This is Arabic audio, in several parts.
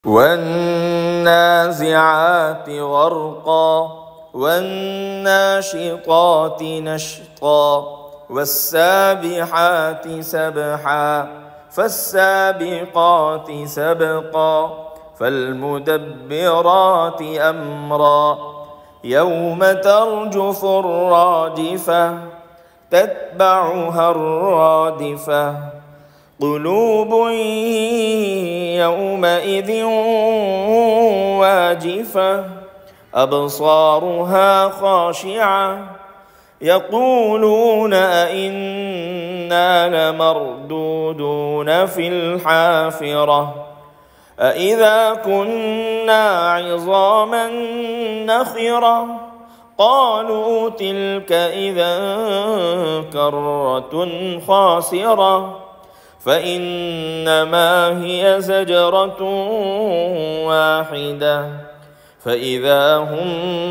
والنازعات غرقا والناشطات نشطا والسابحات سبحا فالسابقات سبقا فالمدبرات أمرا يوم ترجف الراجفة تتبعها الرادفة قلوب يومئذ واجفة أبصارها خاشعة يقولون أئنا لمردودون في الحافرة أئذا كنا عظاما نخرة قالوا تلك إذا كرة خاسرة فإنما هي زجرة واحدة فإذا هم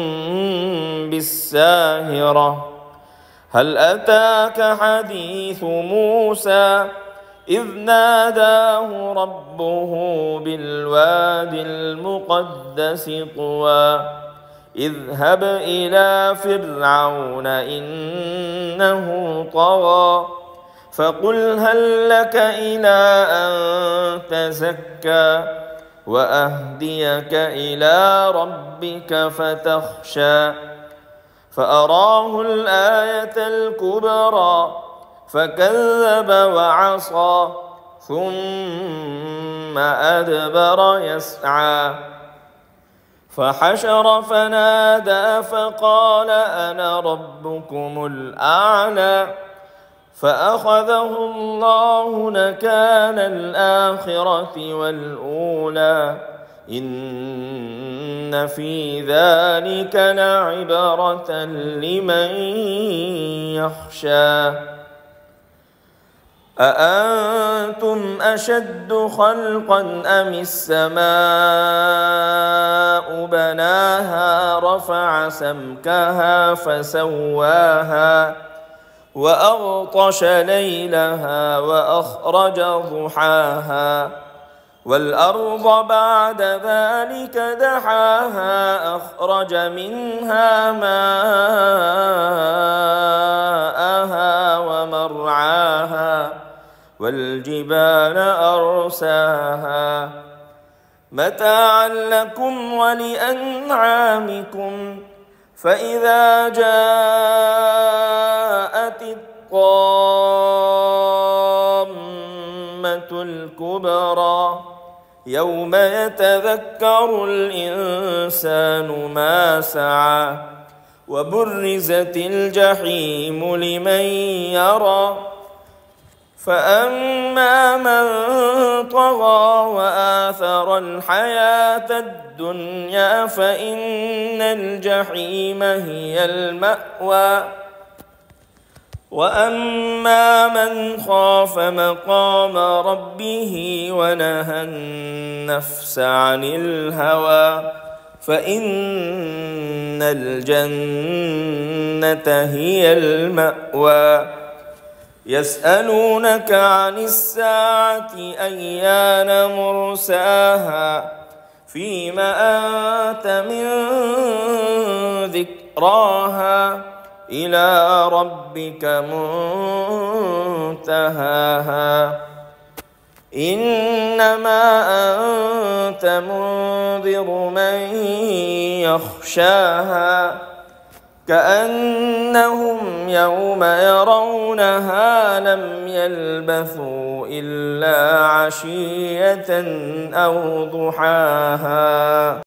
بالساهرة هل أتاك حديث موسى إذ ناداه ربه بالواد المقدس طوى اذهب إلى فرعون إنه طغى فقل هل لك إلى أن تزكى وأهديك إلى ربك فتخشى فأراه الآية الكبرى فكذب وعصى ثم أدبر يسعى فحشر فنادى فقال أنا ربكم الأعلى فأخذه الله نكال الآخرة والأولى إن في ذلك لعبرة لمن يخشى أأنتم أشد خلقا أم السماء بناها رفع سمكها فسواها وأغطش ليلها وأخرج ضحاها والأرض بعد ذلك دحاها أخرج منها ماءها ومرعاها والجبال أرساها متاعا لكم ولأنعامكم فإذا جاءت الطامة الكبرى يوم يتذكر الإنسان ما سعى وبرزت الجحيم لمن يرى فأما من طغى وآثر الحياة الدنيا فإن الجحيم هي المأوى وأما من خاف مقام ربه ونهى النفس عن الهوى فإن الجنة هي المأوى يسألونك عن الساعة أيان مرساها فيم أنت من ذكراها إلى ربك منتهاها إنما أنت منذر من يخشاها كأنهم يوم يرونها لم يلبثوا إلا عشية أو ضحاها.